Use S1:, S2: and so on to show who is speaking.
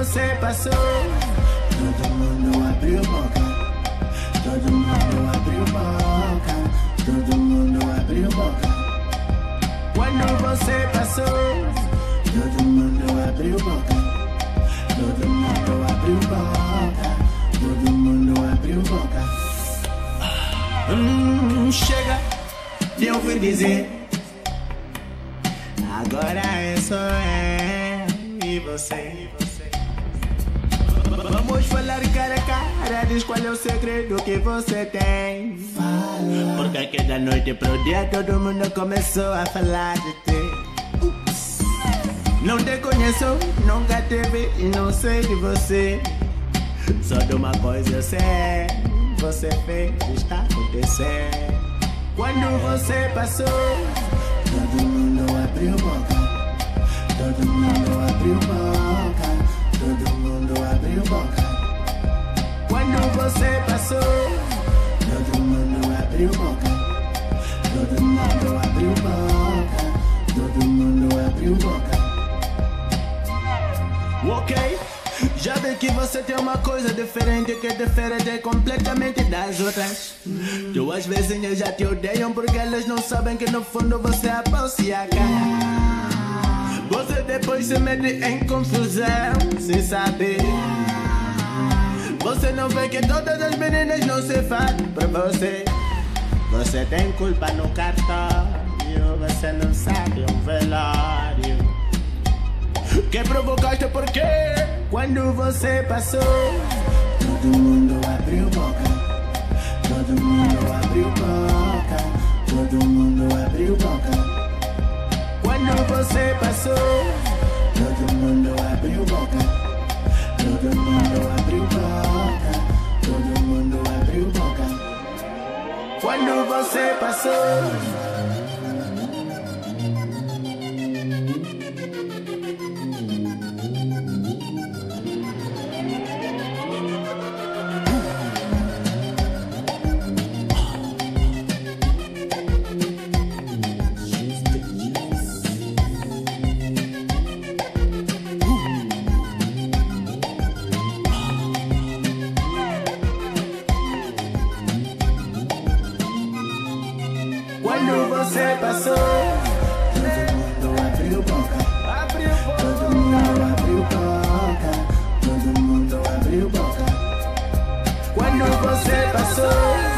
S1: você passou, todo mundo abriu boca, todo mundo abriu boca, todo mundo abriu boca. Quando você passou, todo mundo abriu boca, todo mundo abriu boca, todo mundo abriu boca. Chega de ouvir dizer, agora é só eu e você. Vamos falar cara a cara, diz qual é o segredo que você tem. Fala. Porque aqui da noite pro dia todo mundo começou a falar de ti. Ups. Não te conheço, nunca te vi e não sei de você. Só de uma coisa eu sei, você fez, está acontecendo. Quando você passou, todo mundo abriu boca, todo mundo abriu boca, todo mundo abriu boca. Quando você passou, todo mundo abriu boca, todo mundo abriu boca, todo mundo abriu boca. Ok, já vi que você tem uma coisa diferente que difere completamente das outras. Tuas vizinhas já te odeiam porque elas não sabem que no fundo você é balseaca. Você depois se mete em confusão sem saber. Você não vê que todas as meninas não se fazem pra você. Você tem culpa no cartório, você não sabe um velório. Que provocaste porque quando você passou, todo mundo abriu boca, todo mundo abriu boca, todo mundo abriu boca. Quando você passou, todo mundo abriu boca, todo mundo abriu boca, todo mundo abriu boca. Quando você passou. Quando você passou, todo mundo abriu boca, todo mundo abriu boca, todo mundo abriu boca. Quando você passou.